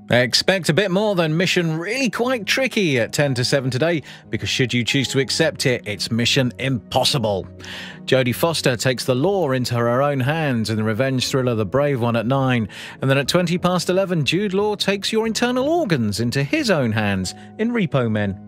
Expect a bit more than mission really quite tricky at 10 to 7 today, because should you choose to accept it, it's mission impossible. Jodie Foster takes the law into her own hands in the revenge thriller The Brave One at 9, and then at 20 past 11, Jude Law takes your internal organs into his own hands in Repo Men.